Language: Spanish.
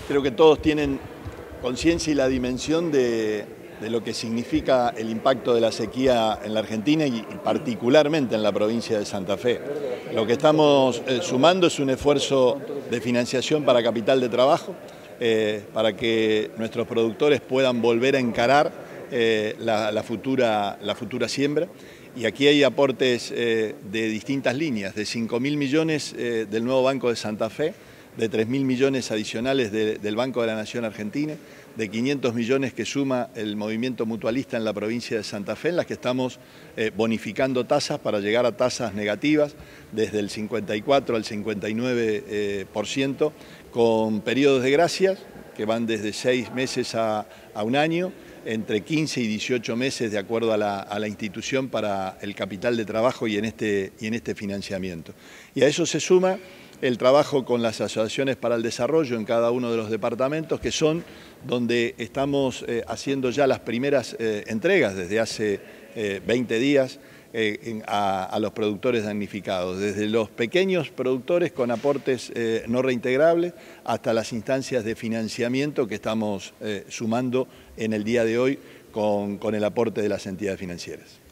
Creo que todos tienen conciencia y la dimensión de lo que significa el impacto de la sequía en la Argentina y particularmente en la provincia de Santa Fe. Lo que estamos sumando es un esfuerzo de financiación para capital de trabajo, para que nuestros productores puedan volver a encarar la futura siembra. Y aquí hay aportes de distintas líneas, de 5.000 millones del nuevo Banco de Santa Fe, de 3.000 millones adicionales del Banco de la Nación Argentina, de 500 millones que suma el movimiento mutualista en la provincia de Santa Fe, en las que estamos bonificando tasas para llegar a tasas negativas desde el 54 al 59%, con periodos de gracias que van desde 6 meses a un año, entre 15 y 18 meses de acuerdo a la institución para el capital de trabajo y en este financiamiento. Y a eso se suma el trabajo con las asociaciones para el desarrollo en cada uno de los departamentos, que son donde estamos haciendo ya las primeras entregas desde hace 20 días a los productores damnificados, desde los pequeños productores con aportes no reintegrables hasta las instancias de financiamiento que estamos sumando en el día de hoy con el aporte de las entidades financieras.